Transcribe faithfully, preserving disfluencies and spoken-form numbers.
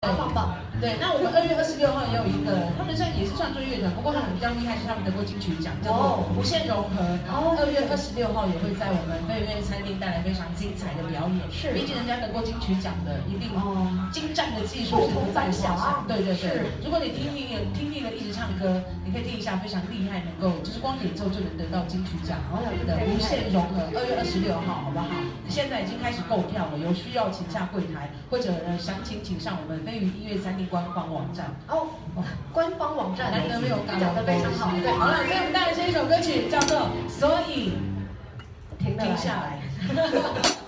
棒棒棒！对，那我们二月二十六号也有一个，他们算也是创作乐团，不过他们比较厉害，是他们得过金曲奖，叫做无限融合。然后二月二十六号也会在我们飞跃餐厅带来非常精彩的表演。是，毕竟人家得过金曲奖的，一定精湛的技术是不在话下。对对对。如果你听腻了，听腻了一直唱歌，你可以听一下非常厉害，能够就是光演奏就能得到金曲奖的无限融合。二月二十六号，好不好？现在已经开始购票了，有需要请下柜台，或者呢详情请上我们飞鱼音乐餐厅官方网站。哦，官方网站难得没有讲得非常好。对，好了，所以我们带来这一首歌曲叫做《所以停下来》。